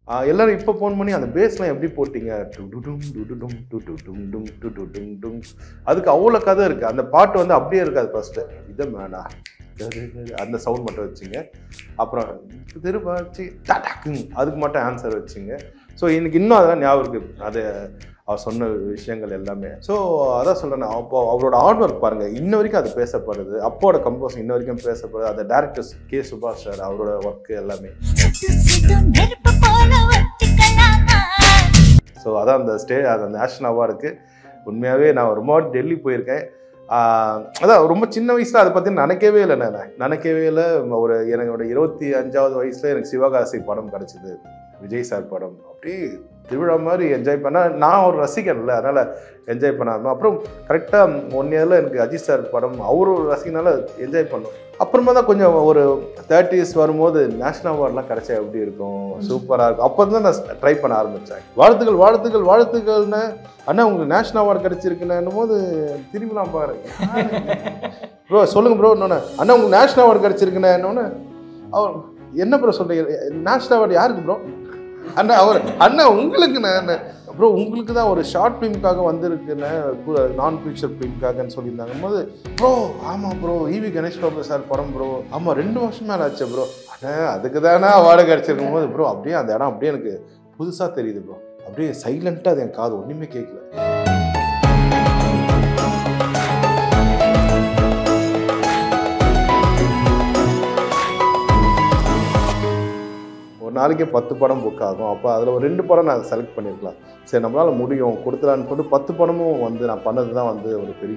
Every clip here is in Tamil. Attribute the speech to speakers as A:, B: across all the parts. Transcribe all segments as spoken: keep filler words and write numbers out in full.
A: எல்லாரும் இப்போ ஃபோன் பண்ணி அந்த பேஸ்லாம் எப்படி போட்டிங்க டுடுடும் டுடுடும் டுடுடும் டும் டுடுடும் டும் அதுக்கு அவ்வளோ கதை இருக்குது. அந்த பாட்டு வந்து அப்படியே இருக்காது. ஃபஸ்ட்டு இதை மேடா அந்த சவுண்ட் மட்டும் வச்சுங்க. அப்புறம் திருப்பாச்சி டாடாக்குங் அதுக்கு மட்டும் ஆன்சர் வச்சுங்க. ஸோ எனக்கு இன்னும் அதெல்லாம் ஞாபகம் இருக்குது, அது அவர் சொன்ன விஷயங்கள் எல்லாமே. ஸோ அதான் சொல்கிறேன், அப்போ அவரோட ஹார்ட் ஒர்க் பாருங்கள், இன்ன வரைக்கும் அது பேசப்படுது. அப்போட கம்போசிங் இன்ன வரைக்கும் பேசப்படுது. அந்த டேரக்டர் கே சுபாஷ் சார் அவரோட ஒர்க்கு எல்லாமே. ஸோ அதான் அந்த ஸ்டே அந்த நேஷ்னல் அவார்டுக்கு உண்மையாகவே நான் ரொம்ப டெல்லி போயிருக்கேன். அதான் ரொம்ப சின்ன வயசில் அதை பற்றி நினைக்கவே இல்லை. நான் நினைக்கவே இல்லை. ஒரு என்னோட இருபத்தி அஞ்சாவது வயசில் எனக்கு சிவகாசி படம் கிடச்சிது, விஜய் சார் படம். அப்படியே திருவிழா மாதிரி என்ஜாய் பண்ணால் நான் ஒரு ரசிகன்ல, அதனால் என்ஜாய் பண்ணாமல் அப்புறம் கரெக்டாக ஒன் இயரில் எனக்கு அஜித் சார் படம் அவர் ஒரு ரசிகனால என்ஜாய் பண்ணோம். அப்புறமா தான் கொஞ்சம் ஒரு தேர்ட்டிஸ் வரும்போது நேஷ்னல் அவார்ட்லாம் கிடைச்சா எப்படி இருக்கும், சூப்பராக இருக்கும். அப்போ தான் நான் ட்ரை பண்ண ஆரம்பித்தேன். வாழ்த்துக்கள் வாழ்த்துக்கள் வாழ்த்துக்கள்னு அண்ணா உங்களுக்கு நேஷ்னல் அவார்டு கிடச்சிருக்குன்னும் போது திரும்பி நான் பாருங்க ப்ரோ சொல்லுங்கள் ப்ரோ இன்னொன்று அண்ணா உங்களுக்கு நேஷ்னல் அவார்டு கிடச்சிருக்குன்னு அவர் என்ன ப்ரோ சொல்கிறீங்க, நேஷ்னல் அவார்டு யாருக்கு ப்ரோ அண்ணா அவர் அண்ணா உங்களுக்கு நான் ப்ரோ உங்களுக்கு தான் ஒரு ஷார்ட் ஃபிலிமுக்காக வந்திருக்குன்னு நான் ஃபியூச்சர் ஃபிலிமுக்காகன்னு சொல்லியிருந்தாங்க போது ப்ரோ ஆமாம் bro EV Ganesh Babu sir படம் ப்ரோ ஆமாம் ரெண்டு வருஷம் மேலே ஆச்சு ப்ரோ. அண்ணா அதுக்கு தானே அவார்டு கிடச்சிருக்கும் போது ப்ரோ அப்படியே அந்த இடம் அப்படியே எனக்கு புதுசாக தெரியுது ப்ரோ. அப்படியே சைலண்ட்டாக அது என் காது ஒன்றுமே கேட்கல. ஒரு நாளைக்கு பத்து படம் புக் ஆகும். அப்போ அதில் ஒரு ரெண்டு படம் நான் செலக்ட் பண்ணியிருக்கலாம். சரி நம்மளால் முடியும் கொடுத்துலான்னு சொல்லிட்டு பத்து படமும் வந்து நான் பண்ணது தான் வந்து ஒரு பெரிய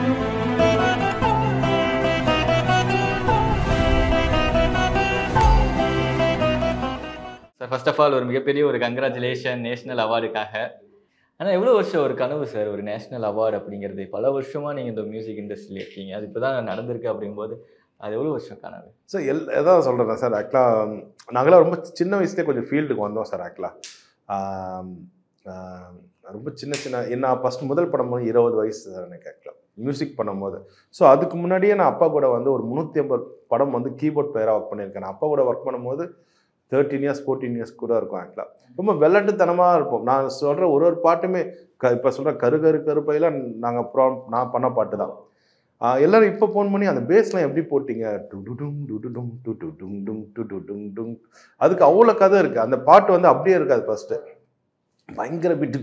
B: சார். ஃபர்ஸ்ட் ஆஃப் ஆல் ஒரு மிகப்பெரிய ஒரு கங்க்ராச்சுலேஷன் நேஷனல் அவார்டுக்காக. ஆனால் எவ்வளோ வருஷம் ஒரு கனவு சார் ஒரு நேஷனல் அவார்டு அப்படிங்கிறது. பல வருஷமாக நீங்கள் இந்த மியூசிக் இண்டஸ்ட்ரியில் இருக்கீங்க, அது இப்போ தான் நடந்திருக்கு அப்படிங்கும்போது அது எவ்வளோ வருஷம் கனவு
A: சார்? எல் எதாவது சொல்கிறேன் சார். ஆக்சுவலாக நாங்களாம் ரொம்ப சின்ன வயசுலேயே கொஞ்சம் ஃபீல்டுக்கு வந்தோம் சார். ஆக்சுவலாக ரொம்ப சின்ன சின்ன என்ன ஃபஸ்ட் முதல் படம் போது இருபது வயசு சார் எனக்கு ஆக்சுவலாக மியூசிக் பண்ணும்போது. ஸோ அதுக்கு முன்னாடியே நான் அப்பா கூட வந்து ஒரு முந்நூற்றி ஐம்பது படம் வந்து கீபோர்ட் பிளேயராக ஒர்க் பண்ணியிருக்கேன். நான் அப்பா கூட ஒர்க் பண்ணும்போது தேர்ட்டீன் இயர்ஸ் ஃபோர்டீன் இயர்ஸ் கூட இருக்கும். ஆக்சுவலாக ரொம்ப விளையாட்டுத்தனமாக இருப்போம். நான் சொல்கிற ஒரு ஒரு பாட்டுமே க இப்போ சொல்கிற கரு கரு கருப்பையெல்லாம் நாங்கள் ப்ரா நான் பண்ண பாட்டு தான். எல்லாரும் இப்போ ஃபோன் பண்ணி அந்த பேஸ்லாம் எப்படி போட்டிங்க டுடுடும் டுடுடும் டுடுடும் டும் டுடுடும் டும் அதுக்கு அவ்வளோ கதை இருக்குது. அந்த பாட்டு வந்து அப்படியே இருக்காது. ஃபஸ்ட்டு பயங்கர பிட்டு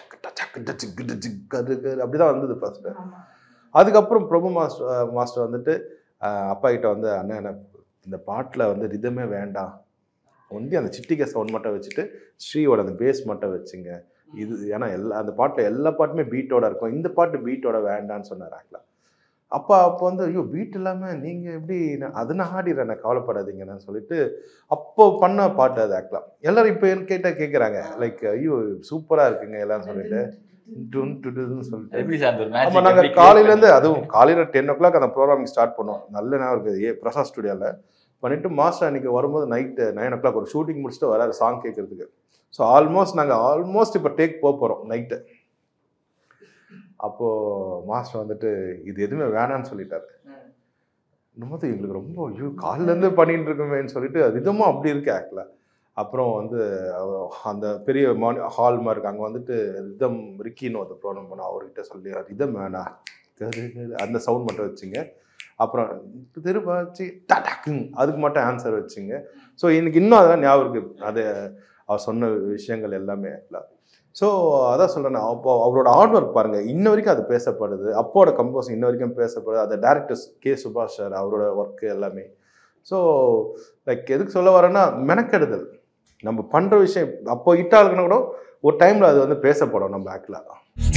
A: அப்படி தான் வந்தது ஃபஸ்ட்டு. அதுக்கப்புறம் பிரபு மாஸ்டர் மாஸ்டர் வந்துட்டு அப்பா கிட்ட வந்து அண்ணன் என்ன இந்த பாட்டில் வந்து ரிதமே வேண்டாம், ஒண்டி அந்த சிட்டிகை சவுண்ட் மட்டும் வச்சுட்டு ஸ்ரீயோட அந்த பேஸ் மட்டும் வச்சுங்க இது, ஏன்னா எல்லா அந்த பாட்டில் எல்லா பாட்டுமே பீட்டோட இருக்கும், இந்த பாட்டு பீட்டோட வேண்டான்னு சொன்னார். ஆக்சுவலாக அப்பா அப்போ வந்து ஐயோ பீட் இல்லாமல் நீங்கள் எப்படி அது நான் ஆடிடுறேன் கவலைப்படாதீங்கன்னு சொல்லிட்டு அப்போ பண்ண பாட்டு அது. ஆக்சுவலாக எல்லோரும் இப்போ என்ன கேட்டால் கேட்குறாங்க லைக் ஐயோ சூப்பராக இருக்குங்க எல்லாம் சொல்லிட்டு சொல்லிட்டு ஆமாம் நாங்கள் காலையிலேருந்து அதுவும் காலையில் ten o'clock programming start பண்ணோம். நல்ல நேரம் இருக்குது ஏ பிரசாத் ஸ்டுடியோவில் பண்ணிவிட்டு மாஸ்டர் அன்றைக்கி வரும்போது night nine o'clock shooting முடிச்சுட்டு வராரு சாங் கேட்குறதுக்கு. ஸோ ஆல்மோஸ்ட் நாங்கள் ஆல்மோஸ்ட் இப்போ டேக் போக போகிறோம் நைட்டு. அப்போது மாஸ்டர் வந்துட்டு இது எதுவுமே வேணான்னு சொல்லிட்டாரு. இன்னும்போது எங்களுக்கு ரொம்ப ஐயோ காலிலேருந்து பண்ணிட்டு இருக்கோமேன்னு சொல்லிட்டு ரிதமும் அப்படி இருக்கு. ஆக்சுவலாக அப்புறம் வந்து அந்த பெரிய மானி ஹால் மாதிரி இருக்கு, அங்கே வந்துட்டு ரிதம் ரிக்கின்னு ஒரு ப்ரோக்ராம் பண்ணோம். அவர்கிட்ட சொல்லி ரிதம் வேணா அந்த சவுண்ட் மட்டும் வச்சுங்க. அப்புறம் திருப்பாச்சி டாடாக்குங் அதுக்கு மட்டும் ஆன்சர் வச்சுங்க. ஸோ எனக்கு இன்னும் அதெல்லாம் ஞாபகம் இருக்குது, அது அவர் சொன்ன விஷயங்கள் எல்லாமே. ஆக்சுவலாக ஸோ அதான் சொல்கிறேன், அப்போ அவரோட ஹார்ட் ஒர்க் பாருங்கள், இன்ன வரைக்கும் அது பேசப்படுது. அப்போட கம்போசிங் இன்ன வரைக்கும் பேசப்படுது. அந்த டேரக்டர் கே சுபாஷ் சார் அவரோட ஒர்க்கு எல்லாமே. ஸோ லைக் எதுக்கு சொல்ல வரேன்னா மெனக்கெடுதல். நம்ம பண்ணுற விஷயம் அப்போ ஹிட் ஆகுனா கூட ஒரு டைமில் அது வந்து பேசப்படும் நம்ம ஆக்சுவலாக.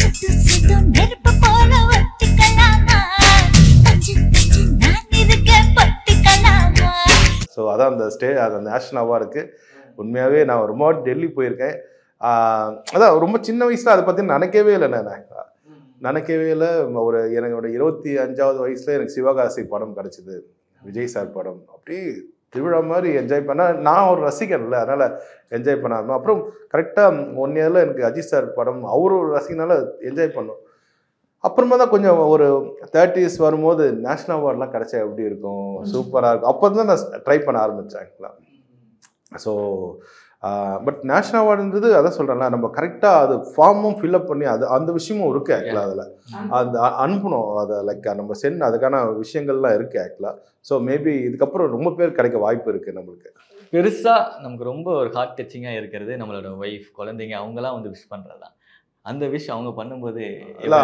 A: ஸோ அதான் அந்த ஸ்டே அந்த நேஷ்னல் அவார்டுக்கு உண்மையாகவே நான் ரொம்ப டெல்லி போயிருக்கேன். அதான் ரொம்ப சின்ன வயசில் அதை பற்றி நினைக்கவே இல்லை. நான் நினைக்கவே இல்லை. ஒரு என்னோட இருபத்தி அஞ்சாவது வயசில் எனக்கு சிவகாசி படம் கிடச்சிது, விஜய் சார் படம். அப்படியே திருவிழா மாதிரி என்ஜாய் பண்ணால் நான் ஒரு ரசிகன்ல, அதனால் என்ஜாய் பண்ணாமல் அப்புறம் கரெக்டாக ஒன் இயரில் எனக்கு அஜித் சார் படம் அவர் ஒரு ரசிகனால என்ஜாய் பண்ணோம். அப்புறமா தான் கொஞ்சம் ஒரு தேர்ட்டிஸ் வரும்போது நேஷ்னல் அவார்ட்லாம் கிடைச்சா எப்படி இருக்கும், சூப்பராக இருக்கும். அப்போ தான் நான் ட்ரை பண்ண ஆரம்பித்தேன் ஆக்சுவலாக. ஸோ பட் நேஷனல் அவார்டுன்றது அதான் சொல்கிறேன்ல, நம்ம கரெக்டாக அது ஃபார்மும் ஃபில்அப் பண்ணி அது அந்த விஷயமும் இருக்குது ஆக்சுவலாக. அதில் அந்த அனுப்பணும் அதை லைக் நம்ம சென்ட் அதுக்கான விஷயங்கள்லாம் இருக்குது ஆக்சுவலாக. ஸோ மேபி இதுக்கப்புறம் ரொம்ப பேர் கிடைக்க வாய்ப்பு இருக்குது நம்மளுக்கு.
B: பெருசாக நமக்கு ரொம்ப ஒரு ஹார்ட் டச்சிங்காக இருக்கிறது நம்மளோட ஒய்ஃப், குழந்தைங்க அவங்களாம் வந்து விஷ் பண்ணுறது தான். அந்த விஷ் அவங்க பண்ணும்போது
A: இல்லை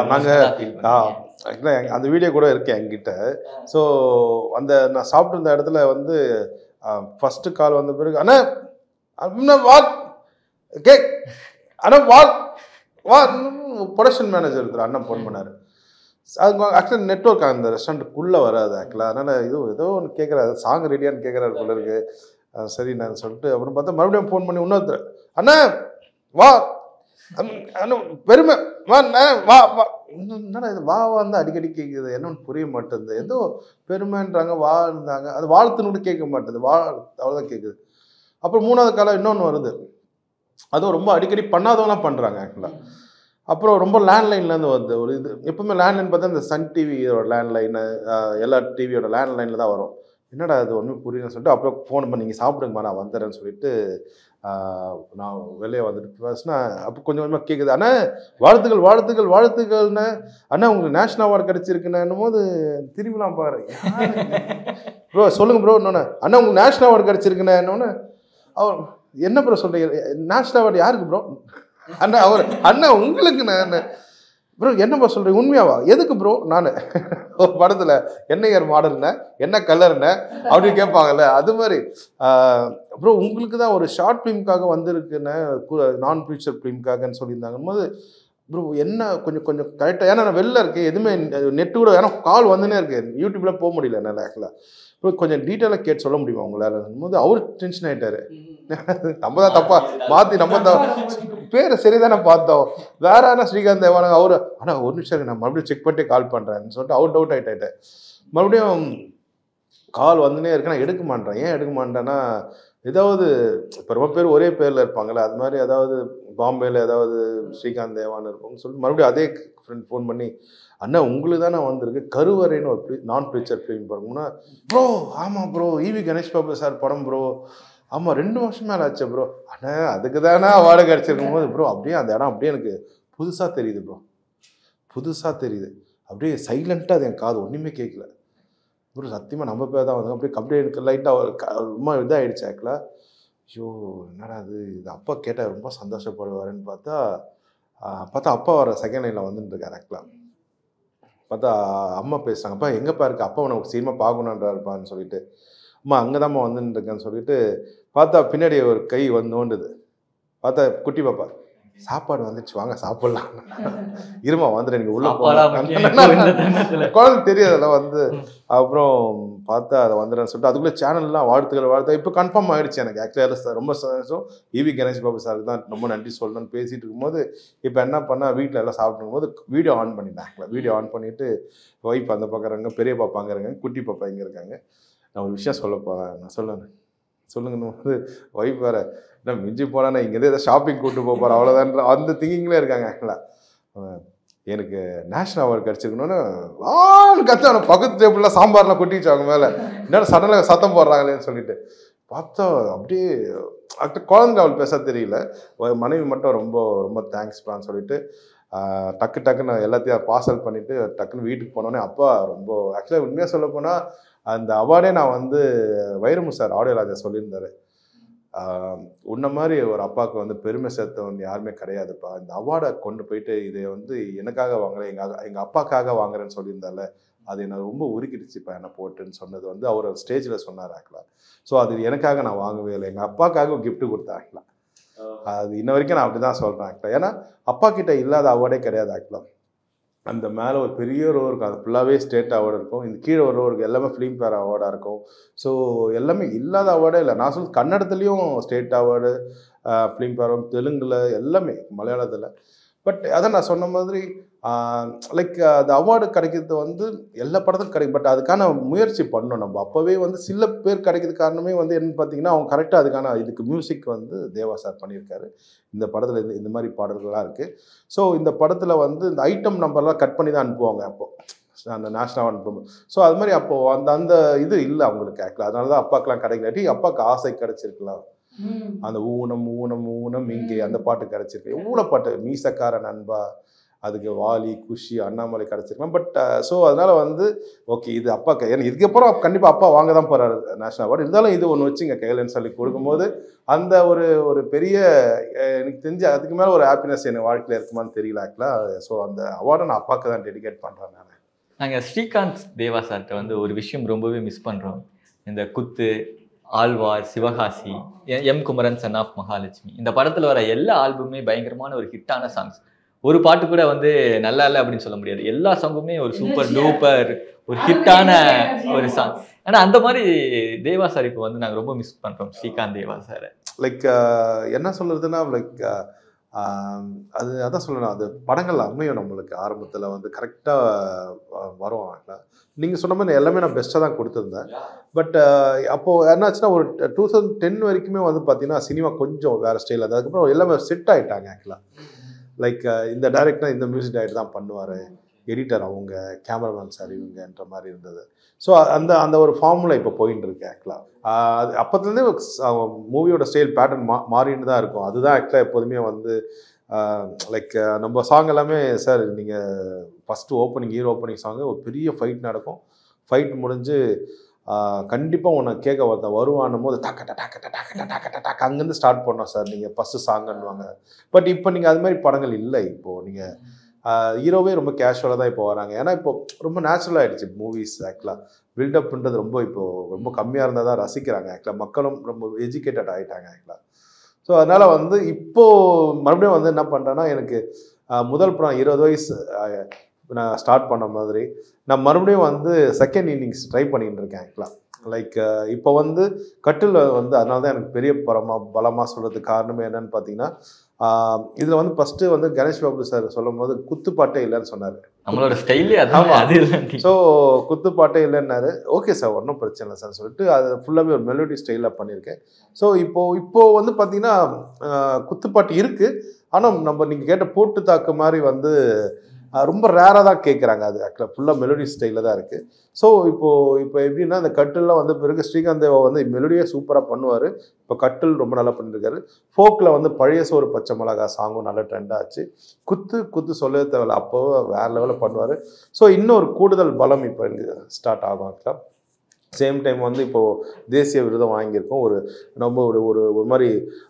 A: நாங்கள் அந்த வீடியோ கூட இருக்கேன் என்கிட்ட. ஸோ அந்த நான் சாப்பிட்டு இருந்த இடத்துல வந்து ஃபஸ்ட்டு கால் வந்த பிறகு அண்ணா அண்ணா வா கே அண்ணா வா வா ப்ரொடக்ஷன் மேனேஜர் இருக்கிற அண்ணன் ஃபோன் பண்ணார். அது ஆக்சுவலாக நெட்ஒர்க் அந்த ரெஸ்டாரண்ட்டுக்குள்ளே வராது ஆக்சுவலாக. அதனால் இது ஏதோ ஒன்று கேட்குறாரு, சாங் ரெடியான்னு கேட்குறாரு போல இருக்கு. சரி நான் சொல்லிட்டு அப்புறம் பார்த்தா மறுபடியும் ஃபோன் பண்ணி இன்னொருத்தர் அண்ணா வா அண்ணா பெருமை வா வா வா என்னடா இது வா வந்து அடிக்கடி கேட்குது, என்னன்னு புரிய மாட்டேங்குது. ஏதோ பெருமைன்றாங்க, வா இருந்தாங்க, அது வாழ்த்துன்னு கூட கேட்க மாட்டேது, வா அவ்வளோதான் கேட்குது. அப்புறம் மூணாவது காலம் இன்னொன்று வருது, அதுவும் ரொம்ப அடிக்கடி பண்ணாதவங்களாம் பண்ணுறாங்க ஆக்சுவலாக. அப்புறம் ரொம்ப லேண்ட்லைன்லேருந்து வருது ஒரு இது. எப்பவுமே லேண்ட்லைன் பார்த்தா இந்த சன் டிவியோட லேண்ட்லைனு எல்லா டிவியோட லேண்ட்லைனில் தான் வரும். என்னடா அது ஒன்றும் புரியலன்னு சொல்லிட்டு அப்புறம் ஃபோன் பண்ணி நீங்கள் சாப்பிடுங்கம்மா நான் வந்துடுறேன்னு சொல்லிட்டு நான் வெளியே வந்துட்டு பேசினா அப்போ கொஞ்சம் கொஞ்சமாக கேட்குது, அண்ணா வாழ்த்துக்கள் வாழ்த்துக்கள் வாழ்த்துக்கள்ண்ணே, அண்ணா உங்களுக்கு நேஷனல் அவார்டு கிடச்சிருக்குன்னும் போது திரும்பிலாம் பாரு ப்ரோ சொல்லுங்கள் ப்ரோ இன்னொன்று, அண்ணா உங்களுக்கு நேஷனல் அவார்டு கிடச்சிருக்குண்ணே இன்னொன்று. அவர் என்ன ப்ரோ சொல்கிறீங்க, நேஷனல் அவார்டு யாருக்கு ப்ரோ? அண்ணா அவர் அண்ணா உங்களுக்கு நான் ப்ரோ என்னப்பா சொல்கிறீங்க உண்மையாவா? எதுக்கு ப்ரோ? நான் ஒரு படத்தில் என்ன இயர் மாடல்னே என்ன கலர்னே அப்படின்னு கேட்பாங்கல்ல, அது மாதிரி ப்ரோ உங்களுக்கு தான் ஒரு ஷார்ட் ஃபிலிம்காக வந்திருக்குன்னு நான் ஃபியூச்சர் ஃபிலிம்காகன்னு சொல்லியிருந்தாங்க போது ப்ரோ என்ன கொஞ்சம் கொஞ்சம் கரெக்டாக, ஏன்னா நான் வெளில இருக்கேன் எதுவுமே நெட்டு கூட ஏன்னா கால் வந்துனே இருக்கு, யூடியூப்ல போக முடியல என்னால் ஆக்சுவலாக. ப்ரோ கொஞ்சம் டீட்டெயிலாக கேட்டு சொல்ல முடியுமா உங்களால் போது அவர் டென்ஷன் ஆகிட்டாரு. நம்ம தான் தப்பா மாற்றி நம்ம தான் பேரை சரிதானே பார்த்தோம், வேற ஆனால் ஸ்ரீகாந்த் தேவானங்க அவர் ஆனால் ஒரு நிமிஷம் நான் மறுபடியும் செக் பண்ணிட்டு கால் பண்ணுறேன்னு சொல்லிட்டு அவர் டவுட் ஆகிட்டாயிட்டேன். மறுபடியும் கால் வந்துனே இருக்கு, நான் எடுக்க மாட்டேன். ஏன் எடுக்க மாட்டேன்னா ஏதாவது இப்போ ரொம்ப பேர் ஒரே பேரில் இருப்பாங்களே, அது மாதிரி ஏதாவது பாம்பேயில் ஏதாவது ஸ்ரீகாந்த் தேவான்னு இருக்கும்னு சொல்லிட்டு மறுபடியும் அதே ஃப்ரெண்ட் ஃபோன் பண்ணி அண்ணா உங்களுக்கு தானே வந்திருக்கு கருவறைன்னு ஒரு நான் பிக்சர் ஃபிலிம் பாருங்கன்னா ப்ரோ ஆமாம் bro EV Ganesh Babu sir படம் ப்ரோ, ஆமாம் ரெண்டு வருஷம் மேலே ஆச்சு ப்ரோ. அண்ணா அதுக்கு தானே அவார்டு கிடச்சிருக்கும் போது ப்ரோ அப்படியே அந்த இடம் அப்படியே எனக்கு புதுசாக தெரியுது ப்ரோ, புதுசாக தெரியுது. அப்படியே சைலண்ட்டாக அது என் காது ஒன்றுமே கேட்கல ப்ரோ, சத்தியமாக நம்ம பேர் தான் வந்து அப்படியே அப்படியே எனக்கு லைட்டாக ரொம்ப இதாகிடுச்சு ஆக்சுவலாக. ஐயோ என்னடா அது இது அப்பா கேட்டால் ரொம்ப சந்தோஷப்படுவாருன்னு பார்த்தா பார்த்தா அப்பா வர செகண்ட் லைனில் வந்துட்டு இருக்காரு ஆக்சுவலாக. பார்த்தா அம்மா பேசுகிறாங்க, அப்பா எங்கேப்பா இருக்குது, அப்பா உனக்கு சீக்கிரமாக பார்க்கணுன்றாருப்பான்னு சொல்லிட்டு, அம்மா அங்கே தான்மா வந்துட்டு இருக்கேன்னு சொல்லிட்டு பார்த்தா பின்னாடி ஒரு கை வந்து நோண்டுது. பார்த்தா குட்டி பாப்பா சாப்பாடு வந்துச்சு வாங்க சாப்பிடலாம், இருமா வந்துட்டு நீங்கள் உள்ள போகலாம் குழந்தை தெரியாதெல்லாம் வந்து. அப்புறம் பார்த்தா அதை வந்துடுறேன்னு சொல்லிட்டு அதுக்குள்ளே சேனல்லாம் வாழ்த்துக்கள் வாழ்த்து இப்போ கன்ஃபார்ம் ஆகிடுச்சு எனக்கு ஆக்சுவலாக ரொம்ப சந்தோஷம். ஈவி கணேஷ் பாபு சாருக்கு தான் ரொம்ப நன்றி சொல்லணும்னு பேசிகிட்டு இருக்கும்போது இப்போ என்ன பண்ணால் வீட்டில் எல்லாம் சாப்பிட்டு போது வீடியோ ஆன் பண்ணிட்டேன். வீடியோ ஆன் பண்ணிவிட்டு ஒய்ஃப் அந்த பக்கம் இருக்காங்க, பெரிய பாப்பா அங்கே இருக்காங்க, குட்டி பாப்பா இங்கே இருக்காங்க. நான் ஒரு விஷயம் சொல்ல போகிறேன், நான் சொல்லுவேன் சொல்லுங்கன்னு போது ஒய்ஃப் வேறு என்ன மிஞ்சி போனால் நான் இங்கேருந்து எதாவது ஷாப்பிங் கூப்பிட்டு போக போகிறேன் அவ்வளோதான்ற அந்த திங்கிங்லேயே இருக்காங்க ஆக்சுவலாக. எனக்கு நேஷனல் அவார்டு கிடச்சிருக்கணும்னு ஆள் கற்று அவனை பக்கத்து டேபிளில் சாம்பார்லாம் கொட்டிச்சு அவங்க மேலே, என்னென்ன சடனாக சத்தம் போடுறாங்களேன்னு சொல்லிட்டு பார்த்தா அப்படியே அடுத்த குழந்தை அவள் பேச தெரியல, மனைவி மட்டும் ரொம்ப ரொம்ப தேங்க்ஸ்ப்பான்னு சொல்லிட்டு டக்கு டக்குன்னு எல்லாத்தையும் பார்சல் பண்ணிவிட்டு டக்குன்னு வீட்டுக்கு போனோடனே அப்பா ரொம்ப ஆக்சுவலாக உண்மையாக சொல்ல போனால் அந்த அவார்டே நான் வந்து வைரமு சார் ஆடியோ ராஜா சொல்லியிருந்தாரு, உன்ன மாதிரி ஒரு அப்பாவுக்கு வந்து பெருமை சேர்த்தவன் யாருமே கிடையாதுப்பா, இந்த அவார்டை கொண்டு போயிட்டு இதை வந்து எனக்காக வாங்குறேன் எங்கள் எங்கள் அப்பாக்காக வாங்குறேன்னு சொல்லியிருந்தால அது என்னை ரொம்ப உருக்கிடுச்சுப்பா என்ன போட்டுன்னு சொன்னது வந்து அவர் ஸ்டேஜில் சொன்னார் ஆக்சுவலாக. ஸோ அது எனக்காக நான் வாங்கவே இல்லை, எங்கள் அப்பாக்காக கிஃப்ட் கொடுத்தேன் ஆக்சுவலாக. அது இன்ன வரைக்கும் நான் அப்படி தான் சொல்கிறேன் ஆக்சுவலாக. ஏன்னா அப்பா கிட்ட இல்லாத அவார்டே கிடையாது ஆக்சுவலாக. அந்த மேலே ஒரு பெரிய ரோ இருக்கும், அது ஃபுல்லாகவே ஸ்டேட் அவார்டு இருக்கும், இந்த கீழே ஒரு ரோ இருக்கும் எல்லாமே ஃபிலிம் ஃபேர் அவார்டாக இருக்கும். ஸோ எல்லாமே இல்லாத அவார்டே இல்லை. நான் சொல்ல கன்னடத்துலேயும் ஸ்டேட் அவார்டு, ஃபிலிம் ஃபேர், தெலுங்கில் எல்லாமே, மலையாளத்தில். பட் அதை நான் சொன்ன மாதிரி லைக் அந்த அவார்டு கிடைக்கிறது வந்து எல்லா படத்துக்கும் கிடைக்கும். பட் அதுக்கான முயற்சி பண்ணணும் நம்ம. அப்போவே வந்து சில பேர் கிடைக்கிறது காரணமே வந்து என்னன்னு பார்த்தீங்கன்னா அவங்க கரெக்டாக அதுக்கான இதுக்கு மியூசிக் வந்து தேவா சார் பண்ணியிருக்காரு. இந்த படத்தில் இந்த இந்த மாதிரி பாடல்கள்லாம் இருக்குது. ஸோ இந்த படத்தில் வந்து இந்த ஐட்டம் நம்பர்லாம் கட் பண்ணி தான் அனுப்புவாங்க அப்போது அந்த நேஷனல் அவார்டு அனுப்பும்போது. ஸோ அது மாதிரி அப்போது அந்த அந்த இது இல்லை அவங்களுக்கு ஆக்சுவலாக. அதனால தான் அப்பாக்கெலாம் கிடைக்கலாட்டி அப்பாவுக்கு ஆசை கிடச்சிருக்கலாம். அந்த ஊனம் ஊனம் ஊனம் இங்கே அந்த பாட்டு கிடச்சிருக்கு. எவ்வளோ பாட்டு, மீசக்கார நண்பா, அதுக்கு வாலி குஷி அண்ணாமலை கிடச்சிருக்கலாம். பட் ஸோ அதனால் வந்து ஓகே இது அப்பா கை, ஏன்னா இதுக்கப்புறம் கண்டிப்பாக அப்பா வாங்க தான் போகிறாரு நேஷனல் அவார்டு. இருந்தாலும் இது ஒன்று வச்சுங்க கையிலன்னு சொல்லி கொடுக்கும்போது அந்த ஒரு ஒரு பெரிய எனக்கு தெரிஞ்சு அதுக்கு மேலே ஒரு ஹாப்பினஸ் என் வாழ்க்கையில் இருக்குமான்னு தெரியல ஆக்சுவலாக. ஸோ அந்த அவார்டை நான் அப்பாவுக்கு தான் டெடிகேட் பண்ணுறேன். நான்
B: நாங்கள் ஸ்ரீகாந்த் தேவா சார்கிட்ட வந்து ஒரு விஷயம் ரொம்பவே மிஸ் பண்ணுறோம். இந்த Kuthu, Aalwar, Sivakasi, M Kumaran son of Mahalakshmi, இந்த படத்தில் வர எல்லா ஆல்புமே பயங்கரமான ஒரு ஹிட்டான சாங்ஸ். ஒரு பாட்டு கூட வந்து நல்லா இல்லை அப்படின்னு சொல்ல முடியாது. எல்லா சாங்குமே ஒரு சூப்பர் டூப்பர் ஒரு ஹிட்டான ஒரு சாங். ஆனால் அந்த மாதிரி தேவா சார் இப்போ வந்து நாங்கள் ரொம்ப மிஸ் பண்ணுறோம் ஸ்ரீகாந்த் தேவா சார்.
A: லைக் என்ன சொல்கிறதுனா லைக் அது அதான் சொல்லணும், அது படங்கள் அமையும் நம்மளுக்கு ஆரம்பத்தில் வந்து கரெக்டாக வரும். நீங்கள் சொன்ன மாதிரி எல்லாமே நான் பெஸ்ட்டாக தான் கொடுத்துருந்தேன். பட் அப்போது என்னாச்சுன்னா ஒரு டூ தௌசண்ட் டென் வரைக்குமே வந்து பார்த்தீங்கன்னா சினிமா கொஞ்சம் வேறு ஸ்டைல். அதுக்கப்புறம் எல்லாமே செட் ஆகிட்டாங்க ஆக்சுவலாக. லைக் இந்த டைரக்டர் இந்த மியூசிக் டைரக்டர் தான் பண்ணுவார், எடிட்டர் அவங்க, கேமராமேன் சார் இவங்கன்ற மாதிரி இருந்தது. ஸோ அந்த அந்த ஒரு ஃபார்முலா இப்போ போயின்னு இருக்கு ஆக்சுவலாக. அது அப்போத்துலேருந்தே மூவியோட ஸ்டைல் பேட்டர்ன் மா மாறின்னு தான் இருக்கும். அதுதான் ஆக்சுவலாக எப்போதுமே வந்து லைக் நம்ம சாங் எல்லாமே சார் நீங்கள் first opening hero opening song ஒரு பெரிய ஃபைட் நடக்கும். ஃபைட் முடிஞ்சு கண்டிப்பாக உன்னை கேட்க ஒருத்தன் வருவான்னும் போது டக்கட்ட டக்கட்ட டக்கட்ட டக்கட்ட டக் அங்கேருந்து ஸ்டார்ட் பண்ணோம் சார் நீங்கள் ஃபஸ்ட்டு சாங்குன்னுவாங்க. பட் இப்போ நீங்கள் அது மாதிரி படங்கள் இல்லை. இப்போது நீங்கள் ஹீரோவே ரொம்ப கேஷுவலாக தான் இப்போ வராங்க. ஏன்னா இப்போ ரொம்ப நேச்சுரலாக ஆகிடுச்சு மூவிஸ் ஆக்சுவலாக. பில்டப்ன்றது ரொம்ப இப்போது ரொம்ப கம்மியாக இருந்தால் தான் ரசிக்கிறாங்க ஆக்சுவலாக. மக்களும் ரொம்ப எஜுகேட்டட் ஆகிட்டாங்க ஆக்சுவலாக. ஸோ அதனால் வந்து இப்போது மறுபடியும் வந்து என்ன பண்ணுறேன்னா, எனக்கு முதல் படம் இருபது வயசு நான் ஸ்டார்ட் பண்ண மாதிரி நான் மறுபடியும் வந்து செகண்ட் இன்னிங்ஸ் ட்ரை பண்ணிகிட்டு இருக்கேன் ஆக்சுவலாக. லைக் இப்போ வந்து கட்டில் வந்து அதனால தான் எனக்கு பெரிய படமாக பலமாக சொல்கிறதுக்கு காரணமே என்னன்னு பார்த்தீங்கன்னா, இதில் வந்து ஃபஸ்ட்டு வந்து கணேஷ் பாபு சார் சொல்லும் போது குத்துப்பாட்டே இல்லைன்னு சொன்னார்.
B: நம்மளோட ஸ்டைலே அது.
A: ஸோ குத்துப்பாட்டே இல்லைன்னாரு. ஓகே சார் ஒன்றும் பிரச்சனை இல்லை சார் சொல்லிட்டு அது ஃபுல்லாகவே ஒரு மெலோடி ஸ்டைலில் பண்ணியிருக்கேன். ஸோ இப்போது இப்போது வந்து பார்த்தீங்கன்னா குத்துப்பாட்டு இருக்குது. ஆனால் நம்ம நீங்கள் கேட்ட போட்டு தாக்கு மாதிரி வந்து ரொம்ப ரேராக தான் கேட்குறாங்க. அது ஆக்சுவலாக ஃபுல்லாக மெலோடி ஸ்டைலில் தான் இருக்குது. ஸோ இப்போது இப்போ எப்படின்னா இந்த கட்டில்லாம் வந்து பிறகு ஸ்ரீகாந்த் தேவா வந்து மெலோடியே சூப்பராக பண்ணுவார். இப்போ கட்டில் ரொம்ப நல்லா பண்ணியிருக்காரு. ஃபோக்கில் வந்து பழைய சோறு பச்சை மிளகா சாங்கும் நல்ல ட்ரெண்டாச்சு. குத்து குத்து சொல்லவே தேவையில்ல, அப்போ வேறு லெவலில் பண்ணுவார். ஸோ இன்னொரு கூடுதல் பலம் இப்போ ஸ்டார்ட் ஆகும் ஆக்சுவலாக. சேம் டைம் வந்து இப்போது தேசிய விருதம் வாங்கியிருக்கோம். ஒரு ரொம்ப ஒரு ஒரு ஒரு மாதிரி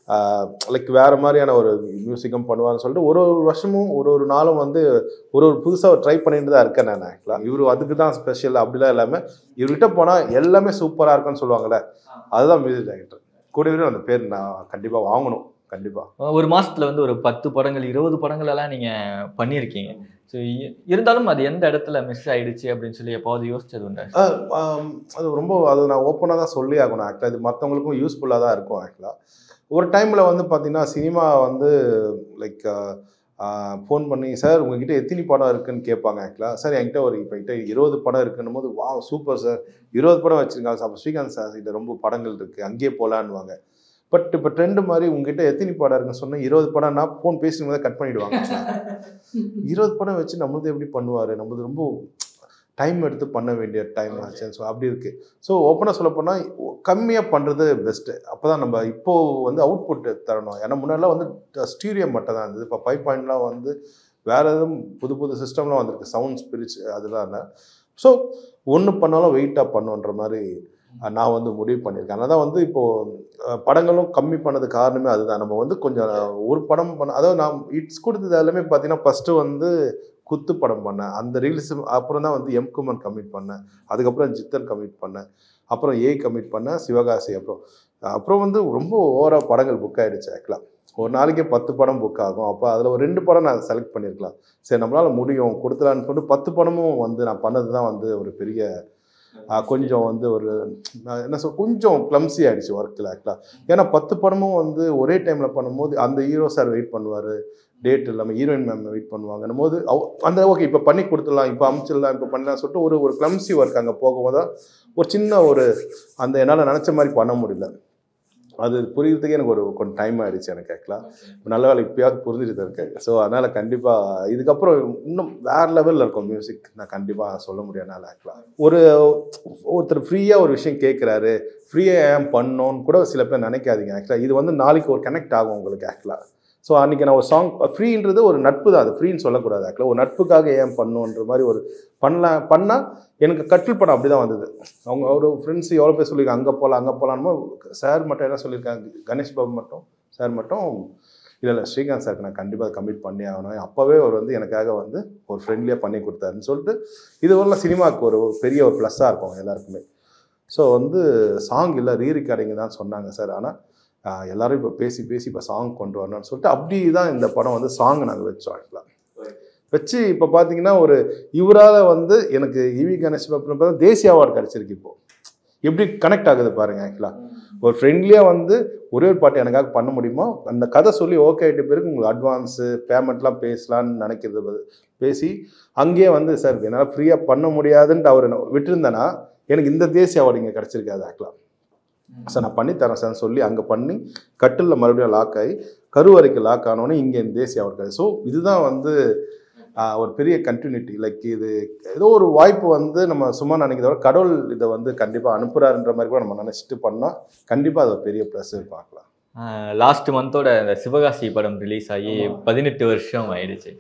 A: லைக் வேறு மாதிரியான ஒரு மியூசிக்கும் பண்ணுவார்னு சொல்லிட்டு ஒரு ஒரு வருஷமும் ஒரு ஒரு நாளும் வந்து ஒரு ஒரு புதுசாக ட்ரை பண்ணிட்டு தான் இருக்கேன் நான் ஆக்சுவலாக. இவர் அதுக்கு தான் ஸ்பெஷல் அப்படிலாம் இல்லாமல் இவர்கிட்ட போனால் எல்லாமே சூப்பராக இருக்குன்னு சொல்லுவாங்கள்ல, அதுதான் மியூசிக் டைரக்டர். கூடவே அந்த பேர் நான் கண்டிப்பாக வாங்கணும். கண்டிப்பாக
B: ஒரு மாதத்தில் வந்து ஒரு பத்து படங்கள் இருபது படங்கள் எல்லாம் நீங்கள் பண்ணியிருக்கீங்க. ஸோ இருந்தாலும் அது எந்த இடத்துல மிஸ் ஆகிடுச்சு அப்படின்னு சொல்லி எப்போது யோசிச்சது உண்டு?
A: அது ரொம்ப அது நான் ஓப்பனாக தான் சொல்லி ஆகணும் ஆக்சுவலாக. இது மற்றவங்களுக்கும் யூஸ்ஃபுல்லாக தான் இருக்கும் ஆக்சுவலாக. ஒரு டைமில் வந்து பார்த்திங்கன்னா சினிமா வந்து லைக் ஃபோன் பண்ணி சார் உங்ககிட்ட எத்தனை படம் இருக்குதுன்னு கேட்பாங்க ஆக்சுவலாக. சார் என்கிட்ட ஒரு இப்போ கிட்ட இருபது படம் இருக்குன்னும் போது வா சூப்பர் சார் இருபது படம் வச்சுருக்காங்க. அப்போ ஸ்ரீகாந்த் சார் கிட்ட ரொம்ப படங்கள் இருக்குது அங்கேயே போகலான்னுவாங்க. பட் இப்போ ட்ரெண்டு மாதிரி உங்ககிட்ட எத்தனை படம் இருக்குன்னு சொன்னால் இருபது படம்னா ஃபோன் பேசும் போதே கட் பண்ணிவிடுவாங்க. இருபது படம் வச்சு நம்மளது எப்படி பண்ணுவார், நம்மளது ரொம்ப டைம் எடுத்து பண்ண வேண்டிய டைம் ஆச்சு. ஸோ அப்படி இருக்குது. ஸோ ஓப்பனாக சொல்ல போனால் கம்மியாக பண்ணுறது பெஸ்ட்டு. அப்போ தான் நம்ம இப்போது வந்து அவுட்புட் தரணும். ஏன்னா முன்னாடிலாம் வந்து ஸ்டீரியோ மட்டும் தான் இருந்தது. இப்போ ஃபைவ் பாயிண்ட்லாம் வந்து வேறு எதுவும் புது புது சிஸ்டம்லாம் வந்திருக்கு, சவுண்ட் ஸ்பிரிட்ஸ் அதெல்லாம் இல்லை. ஸோ ஒன்று பண்ணாலும் வெயிட்டாக பண்ணுன்ற மாதிரி நான் வந்து முடிவு பண்ணியிருக்கேன். அதனால் தான் வந்து இப்போது படங்களும் கம்மி பண்ணது காரணமே அதுதான். நம்ம வந்து கொஞ்சம் ஒரு படம் பண்ண, அதாவது நான் இட்ஸ் கொடுத்தது எல்லாமே பார்த்தீங்கன்னா ஃபஸ்ட்டு வந்து குத்து படம் பண்ணேன். அந்த ரீல்ஸ் அப்புறம் தான் வந்து எம் குமரன் கமிட் பண்ணேன். அதுக்கப்புறம் ஜித்தன் கமிட் பண்ணேன். அப்புறம் ஏ கமிட் பண்ணேன், சிவகாசி. அப்புறம் அப்புறம் வந்து ரொம்ப ஓவராக படங்கள் புக் ஆகிடுச்சு ஆக்சுவலாக. ஒரு நாளைக்கே பத்து படம் புக் ஆகும். அப்போ அதில் ஒரு ரெண்டு படம் நான் செலக்ட் பண்ணியிருக்கலாம். சரி நம்மளால் முடியும் கொடுத்துலான்னு சொல்லிட்டு பத்து படமும் வந்து நான் பண்ணது தான் வந்து ஒரு பெரிய கொஞ்சம் வந்து ஒரு என்ன சொல் கொஞ்சம் க்ளம்ஸி ஆகிடுச்சு ஒர்க்கில் ஆக்சுவலாக. ஏன்னா பத்து படமும் வந்து ஒரே டைமில் பண்ணும்போது அந்த ஹீரோ சார் வெயிட் பண்ணுவார், டேட் இல்லாமல் ஹீரோயின் மேம் வெயிட் பண்ணுவாங்கன்னும் போது அந்த ஓகே இப்போ பண்ணி கொடுத்துடலாம், இப்போ அமுச்சிடலாம், இப்போ பண்ணலாம் சொல்லிட்டு ஒரு ஒரு க்ளம்ஸி ஒர்க் அங்கே போகும்போது தான் ஒரு சின்ன ஒரு அந்த என்னால் நினச்ச மாதிரி பண்ண முடியல. அது புரியுறதுக்கே எனக்கு ஒரு கொஞ்சம் டைம் ஆகிடுச்சு எனக்கு ஆக்சுவலாக. நல்ல வேலை இப்போயாவது புரிஞ்சுட்டு இருக்கேன். ஸோ அதனால் கண்டிப்பாக இதுக்கப்புறம் இன்னும் வேறு லெவலில் இருக்கும் மியூசிக். நான் கண்டிப்பாக சொல்ல முடியாதுனால ஆக்சுவலாக ஒரு ஒருத்தர் ஃப்ரீயாக ஒரு விஷயம் கேட்குறாரு, ஃப்ரீயாக ஏன் பண்ணோன்னு கூட சில பேர் நினைக்காதீங்க ஆக்சுவலாக. இது வந்து நாளைக்கு ஒரு கனெக்ட் ஆகும் உங்களுக்கு ஆக்சுவலாக. ஸோ அன்றைக்கி நான் ஒரு சாங் ஃப்ரீன்றது ஒரு நட்பு தான், அது ஃப்ரீன்னு சொல்லக்கூடாது ஆக்சுவலாக. ஒரு நட்புக்காக ஏன் பண்ணுன்ற மாதிரி ஒரு பண்ணலாம் பண்ணால் எனக்கு கட்டில் படம் அப்படி தான் வந்தது. அவங்க ஒரு ஃப்ரெண்ட்ஸ் எவ்வளோ பேர் சொல்லியிருக்காங்க அங்கே போகலாம் அங்கே போகலான்னு. சார் மட்டும் என்ன சொல்லியிருக்காங்க, கணேஷ் பாபு மட்டும் சார் மட்டும் இல்லை இல்லை ஸ்ரீகாந்த் சாருக்கு நான் கண்டிப்பாக கமிட் பண்ணி ஆகணும். அப்போவே அவர் வந்து எனக்காக வந்து ஒரு ஃப்ரெண்ட்லியாக பண்ணி கொடுத்தாருன்னு சொல்லிட்டு இது வரலாம் சினிமாவுக்கு ஒரு பெரிய ஒரு ப்ளஸ்ஸாக இருக்கும் எல்லாருக்குமே. ஸோ வந்து சாங் இல்லை ரீ ரெக்கார்டிங் தான் சொன்னாங்க சார். ஆனால் எல்லோரும் இப்போ பேசி பேசி இப்போ சாங் கொண்டு வரணும்னு சொல்லிட்டு அப்படி தான் இந்த படம் வந்து சாங் நாங்கள் வச்சோம் ஆக்சுவலாக. வச்சு இப்போ பார்த்தீங்கன்னா ஒரு இவரால் வந்து எனக்கு ஈவி கணேஷ் பாபு தேசிய அவார்டு கிடச்சிருக்கு. இப்போது எப்படி கனெக்ட் ஆகுது பாருங்கள் ஆக்சுவலாக. ஒரு ஃப்ரெண்ட்லியாக வந்து ஒரே ஒரு பாட்டு எனக்காக பண்ண முடியுமோ அந்த கதை சொல்லி ஓகே ஆகிட்ட பிறகு உங்களுக்கு அட்வான்ஸு பேமெண்ட்லாம் பேசலான்னு நினைக்கிறது பேசி அங்கேயே வந்து சார் என்னால் ஃப்ரீயாக பண்ண முடியாதுன்ட்டு அவர் விட்டுருந்தேன்னா எனக்கு இந்த தேசிய அவார்டு இங்கே கிடச்சிருக்காது ஆக்சுவலாக. சார் நான் பண்ணித்தரேன் சார் சொல்லி அங்கே பண்ணி கட்டிலில் மறுபடியும் லாக் ஆகி கருவறைக்கு லாக் ஆனோன்னே இங்கே இந்த தேசிய அவார்டு கிடையாது. ஸோ இதுதான் வந்து ஒரு பெரிய கண்டினியூட்டி. லைக் இது ஏதோ ஒரு வாய்ப்பு வந்து நம்ம சும்மா நினைக்கிறத விட கடவுள் இதை வந்து கண்டிப்பாக அனுப்புகிறாருன்ற மாதிரி கூட நம்ம நினச்சிட்டு பண்ணால் கண்டிப்பாக அது ஒரு பெரிய ப்ளஸ் பார்க்கலாம்.
B: லாஸ்ட் மந்தோட இந்த சிவகாசி படம் ரிலீஸ் ஆகி பதினெட்டு வருஷம் ஆயிடுச்சு.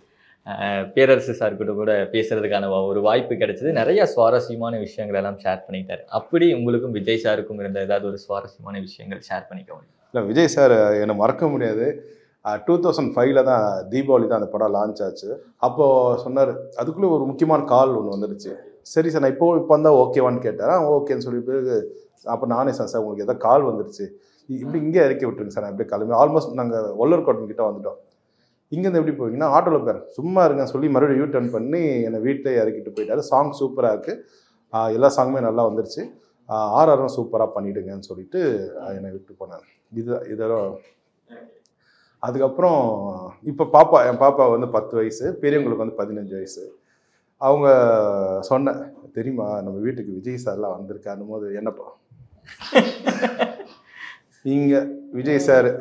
B: பேரரசு சார்கிட்ட கூட பேசுறதுக்கான ஒரு வாய்ப்பு கிடைச்சது. நிறைய சுவாரஸ்யமான விஷயங்கள் எல்லாம் ஷேர் பண்ணிட்டாரு. அப்படி உங்களுக்கும் விஜய் சாருக்கும் இருந்த ஏதாவது ஒரு சுவாரஸ்யமான விஷயங்கள் ஷேர் பண்ணிக்க முடியும்?
A: இல்லை விஜய் சார் என்னை மறக்க முடியாது. டூ தௌசண்ட் ஃபைவ்ல தான் தீபாவளி தான் அந்த படம் லான்ச் ஆச்சு. அப்போது சொன்னார் அதுக்குள்ளே ஒரு முக்கியமான கால் ஒன்று வந்துடுச்சு. சரி சார் நான் இப்போ இப்போ வந்தால் ஓகேவான்னு கேட்டார். ஓகேன்னு சொல்லி பிறகு அப்போ நானே சார் சார் உங்களுக்கு எதாவது கால் வந்துடுச்சு இப்படி இங்கே இறக்கி விட்டுருங்க சார். நான் அப்படியே கிளம்பி ஆல்மோஸ்ட் நாங்கள் வல்லூர்கோட்டன் கிட்டே வந்துட்டோம். இங்கேருந்து எப்படி போவீங்கன்னா ஆட்டோவில் போயிறேன் சும்மா இருங்க சொல்லி மறுபடியும் யூ டர்ன் பண்ணி என்னை வீட்டிலே இறக்கிட்டு போயிட்டாரு. சாங் சூப்பராக இருக்குது, எல்லா சாங்குமே நல்லா வந்துருச்சு, ஆர்ஆரும் சூப்பராக பண்ணிவிடுங்கன்னு சொல்லிட்டு என்னை விட்டு போனார். இது இதெல்லாம் அதுக்கப்புறம் இப்போ பாப்பா என் பாப்பா வந்து பத்து வயசு, பெரியவங்களுக்கு வந்து பதினஞ்சு வயசு. அவங்க சொன்ன தெரியுமா நம்ம வீட்டுக்கு விஜய் சார்லாம் வந்திருக்காருன்னும் போது என்னப்பா இங்கே விஜய் சார்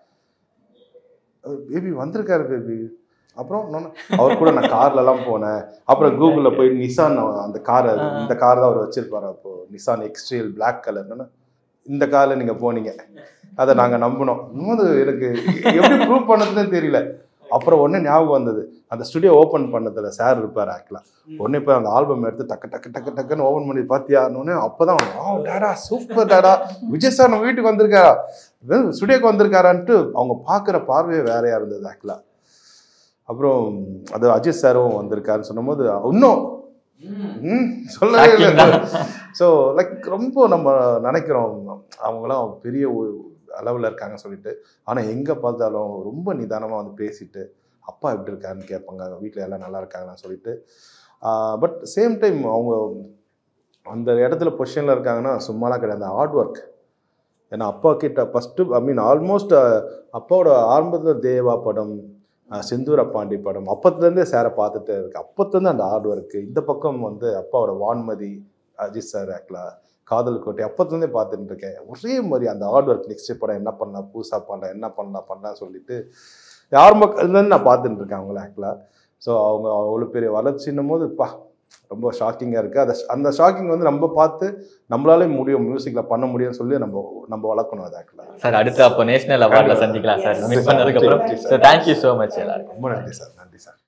A: பேபி வந்திருக்காரு பேபி. அப்புறம் அவர் கூட நான் கார்லலாம் போனேன். அப்புறம் கூகுளில் போய் நிசான் அந்த காரை இந்த கார் தான் அவர் வச்சிருப்பாரு. அப்போது நிசான் எக்ஸ்ட்ரியல் பிளாக் கலர்னு இந்த காரில் நீங்கள் போனீங்க, அதை நாங்கள் நம்பினோம். இன்னும் எனக்கு எப்படி ப்ரூவ் பண்ணதுன்னு தெரியல. அப்புறம் ஒன்று ஞாபகம் வந்தது, அந்த ஸ்டுடியோ ஓப்பன் பண்ணதில் சார் இருப்பார் ஆக்சுவலாக. ஒன்று இப்போ அந்த ஆல்பம் எடுத்து டக்கு டக்கு டக்கு டக்குன்னு ஓப்பன் பண்ணி பார்த்தியான்னு அப்போ தான் ஆ டேடா சூப்பர் டேடா விஜய் சார் நம்ம வீட்டுக்கு வந்திருக்காரா ஸ்டுடியோக்கு வந்திருக்காரான்ட்டு அவங்க பார்க்குற பார்வையே வேறையாக இருந்தது ஆக்சுவலாக. அப்புறம் அது அஜித் சாரும் வந்திருக்காருன்னு சொன்னும் போது இன்னும் ம் சொல்லவே இல்லை. ஸோ லைக் ரொம்ப நம்ம நினைக்கிறோம் அவங்களாம் பெரிய அளவில் இருக்காங்கன்னு சொல்லிட்டு, ஆனால் எங்கே பார்த்தாலும் ரொம்ப நிதானமாக வந்து பேசிட்டு அப்பா எப்படி இருக்காருன்னு கேட்பாங்க, வீட்டில் எல்லாம் நல்லா இருக்காங்கன்னு சொல்லிட்டு. பட் சேம் டைம் அவங்க அந்த இடத்துல பொசிஷனில் இருக்காங்கன்னா சும்மாலாம் கிடையாது, அந்த ஹார்ட் ஒர்க். ஏன்னா அப்பா கிட்ட ஃபஸ்ட்டு ஐ மீன் ஆல்மோஸ்ட் அப்பாவோட ஆரம்பத்தில் தேவா படம், செந்தூர பாண்டி படம் அப்பத்துலேருந்தே சாரை பார்த்துட்டு இருக்கு. அப்பத்துலேருந்து அந்த ஹார்ட் ஒர்க்கு. இந்த பக்கம் வந்து அப்பாவோட வான்மதி அஜித் சார் ஆக்சுவலாக காதல் கோட்டை அப்பத்துலேருந்தே பார்த்துட்டு இருக்கேன். ஒரே மாதிரி அந்த ஹார்ட் ஒர்க். நெக்ஸ்ட் படம் என்ன பண்ணலாம், புதுசாக பண்ணலாம், என்ன பண்ணலாம் பண்ணலாம் சொல்லிட்டு யார் மக்கள்லேருந்து நான் பார்த்துட்டு இருக்கேன் அவங்கள ஆக்சுவலாக. ஸோ அவங்க அவ்வளோ பெரிய வளர்ச்சின்னும் போது பா ரொம்ப ஷாக்கிங்காக இருக்குது. அதை அந்த ஷாக்கிங் வந்து நம்ம பார்த்து நம்மளாலே முடியும் மியூசிக்கில் பண்ண முடியும்னு சொல்லி நம்ம நம்ம வளர்க்கணும் அது ஆக்சுவலாக.
B: சார் அடுத்து அப்போ நேஷனல் அவார்டில் சந்திக்கலாம் சார். மிஸ் பண்ணதுக்கப்புறம் சார் தேங்க்யூ ஸோ மச் எல்லாருக்கும்.
A: ரொம்ப நன்றி சார். நன்றி சார்.